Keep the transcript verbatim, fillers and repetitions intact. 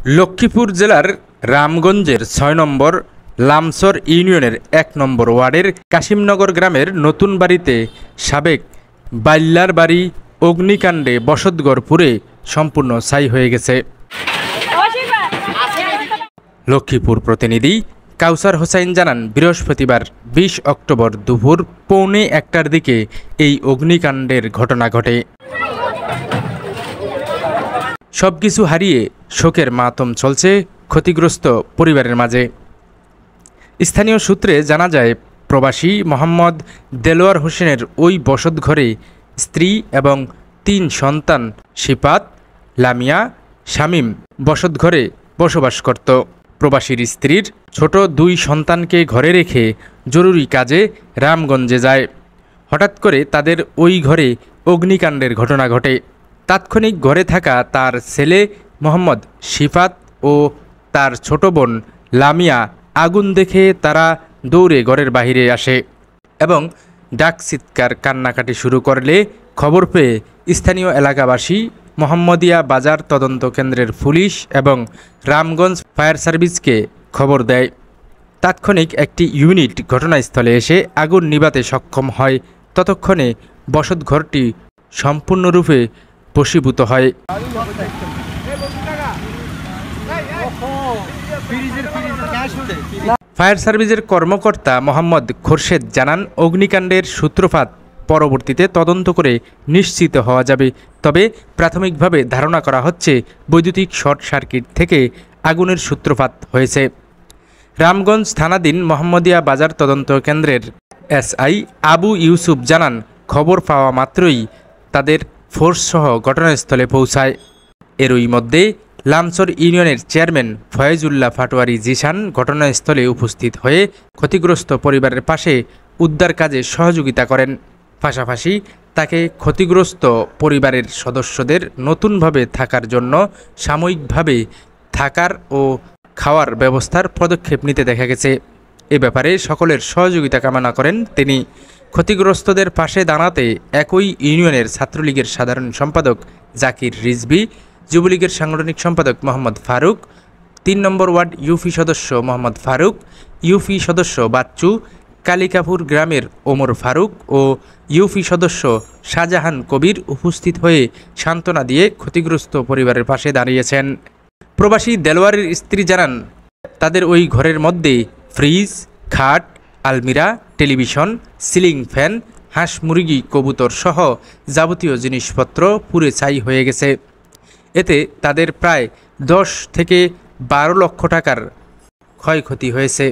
লক্ষ্মীপুর জেলার রামগঞ্জের ছয় নম্বর লামসর ইউনিয়নের এক নম্বর ওয়ার্ডের কাশিমনগর গ্রামের নতুন বাড়িতে সাবেক বাইল্লার বাড়ি অগ্নিকাণ্ডে বসতঘর পুড়ে সম্পূর্ণ ছাই হয়ে গেছে। লক্ষ্মীপুর প্রতিনিধি কাউসার হোসাইন জানান, বৃহস্পতিবার বিশ অক্টোবর দুপুর পৌনে একটার দিকে এই অগ্নিকাণ্ডের ঘটনা ঘটে। সবকিছু হারিয়ে শোকের মাতম চলছে ক্ষতিগ্রস্ত পরিবারের মাঝে। স্থানীয় সূত্রে জানা যায়, প্রবাসী মোহাম্মদ দেলোয়ার হোসেনের ওই বসতঘরে স্ত্রী এবং তিন সন্তান শিপাত, লামিয়া, শামীম বসতঘরে বসবাস করত। প্রবাসীর স্ত্রীর ছোট দুই সন্তানকে ঘরে রেখে জরুরি কাজে রামগঞ্জে যায়। হঠাৎ করে তাদের ওই ঘরে অগ্নিকাণ্ডের ঘটনা ঘটে। তাৎক্ষণিক ঘরে থাকা তার ছেলে মোহাম্মদ শিফাত ও তার ছোট বোন লামিয়া আগুন দেখে তারা দৌড়ে ঘরের বাহিরে আসে এবং ডাক চিৎকার কান্নাকাটি শুরু করলে খবর পেয়ে স্থানীয় এলাকাবাসী মোহাম্মদিয়া বাজার তদন্ত কেন্দ্রের পুলিশ এবং রামগঞ্জ ফায়ার সার্ভিসকে খবর দেয়। তাৎক্ষণিক একটি ইউনিট ঘটনাস্থলে এসে আগুন নিভাতে সক্ষম হয়। ততক্ষণে বসতঘরটি সম্পূর্ণরূপে ভস্মীভূত হয়। ফায়ার সার্ভিসের কর্মকর্তা মোহাম্মদ খোরশেদ জানান, অগ্নিকাণ্ডের সূত্রপাত পরবর্তীতে তদন্ত করে নিশ্চিত হওয়া যাবে। তবে প্রাথমিকভাবে ধারণা করা হচ্ছে বৈদ্যুতিক শর্ট সার্কিট থেকে আগুনের সূত্রপাত হয়েছে। রামগঞ্জ থানাধীন মোহাম্মদিয়া বাজার তদন্ত কেন্দ্রের এসআই আবু ইউসুফ জানান, খবর পাওয়া মাত্রই তাদের ফোর্সসহ ঘটনাস্থলে পৌঁছায়। এরই মধ্যে লামসর ইউনিয়নের চেয়ারম্যান ফয়েজুল্লাহ ফাটোয়ারি জিশান ঘটনাস্থলে উপস্থিত হয়ে ক্ষতিগ্রস্ত পরিবারের পাশে উদ্ধার কাজে সহযোগিতা করেন। পাশাপাশি তাকে ক্ষতিগ্রস্ত পরিবারের সদস্যদের নতুনভাবে থাকার জন্য সাময়িকভাবে থাকার ও খাওয়ার ব্যবস্থার পদক্ষেপ নিতে দেখা গেছে। এ ব্যাপারে সকলের সহযোগিতা কামনা করেন তিনি। ক্ষতিগ্রস্তদের পাশে দাঁড়াতে একই ইউনিয়নের ছাত্রলীগের সাধারণ সম্পাদক জাকির রিজভী, যুবলীগের সাংগঠনিক সম্পাদক মোহাম্মদ ফারুক, তিন নম্বর ওয়ার্ড ইউপি সদস্য মোহাম্মদ ফারুক, ইউপি সদস্য বাচ্চু, কালিকাপুর গ্রামের ওমর ফারুক ও ইউপি সদস্য শাহজাহান কবির উপস্থিত হয়ে সান্ত্বনা দিয়ে ক্ষতিগ্রস্ত পরিবারের পাশে দাঁড়িয়েছেন। প্রবাসী দেলোয়ারের স্ত্রী জানান, তাদের ওই ঘরের মধ্যে ফ্রিজ, খাট, আলমিরা, টেলিভিশন, সিলিং ফ্যান, হাঁস মুরগি, কবুতর সহ যাবতীয় জিনিসপত্র পুড়ে ছাই হয়ে গেছে। এতে তাদের প্রায় দশ থেকে বারো লক্ষ টাকার ক্ষয়ক্ষতি হয়েছে।